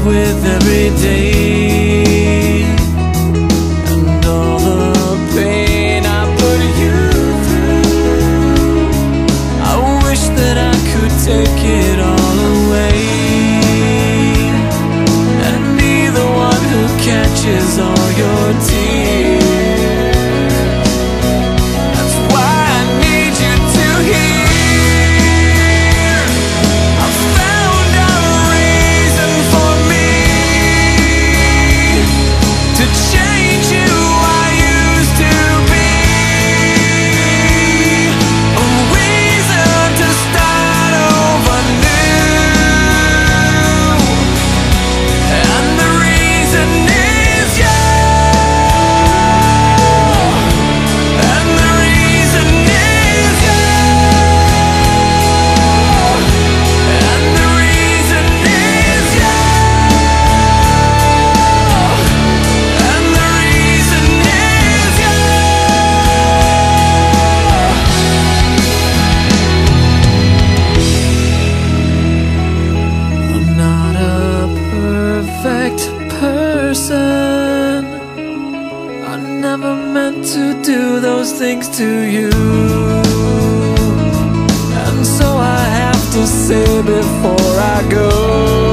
with every day, and all the pain I put you through. I wish that I could take it all away and be the one who catches all your tears. That's why I need you to hear. I found a reason for me to change who I used to be, a reason to start over new, and the reason is you, and the reason is you, and the reason is you, and the reason is you. I'm not a perfect person. I never meant to do those things to you, and so I have to say before I go,